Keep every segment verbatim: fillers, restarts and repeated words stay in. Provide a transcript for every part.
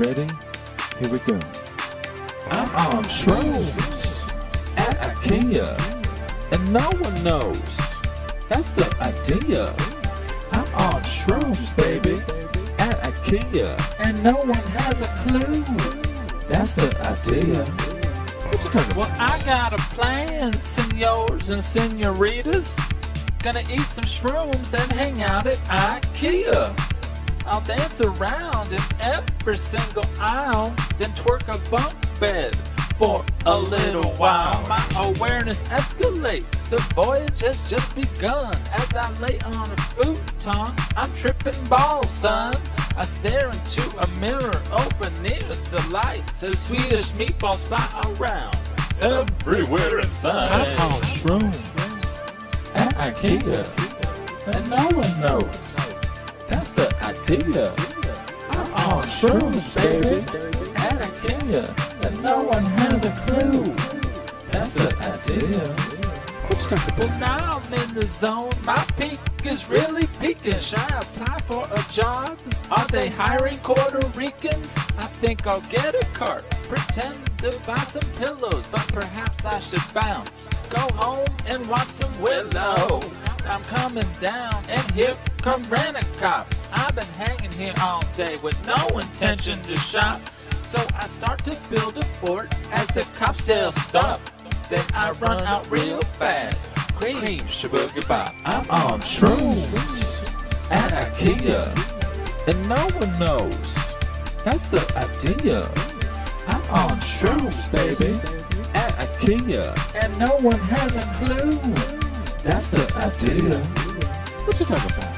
Ready? Here we go. I'm on Shrooms at IKEA, and no one knows. That's the idea. I'm on Shrooms, baby, at IKEA, and no one has a clue. That's the idea. What you talking about? Well, I got a plan, senors and senoritas. Gonna eat some shrooms and hang out at IKEA. I'll dance around in every single aisle, then twerk a bunk bed for a little while. My awareness escalates, the voyage has just begun. As I lay on a futon, I'm tripping balls, son. I stare into a mirror open near the lights as Swedish meatballs fly around everywhere inside. I'm on Shrooms at IKEA, and no one knows. That's the idea. I'm on Shrooms, baby, at IKEA, and no one has a clue. That's the idea. What you talking Well, about? now I'm in the zone. My peak is really peaking. Should I apply for a job? Are they hiring quartericans? I think I'll get a cart. Pretend to buy some pillows, but perhaps I should bounce. Go home and watch some Willow. I'm coming down, and here come rent-a-cops. I've been hanging here all day with no intention to shop. So I start to build a fort as the cops yell stop. Then I run out real fast. Cream, shaboogie bop. I'm on Shrooms at IKEA, and no one knows. That's the idea. I'm on Shrooms, baby, at IKEA, and no one has a clue. That's the idea. What you talking about?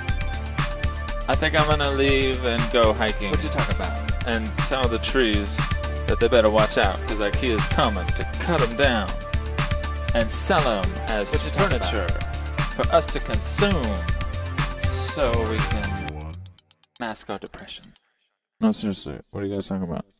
I think I'm gonna leave and go hiking What you talking about? and tell the trees that they better watch out because IKEA's coming to cut them down and sell them as What you talking furniture for us to consume so we can mask our depression. No, seriously. What are you guys talking about?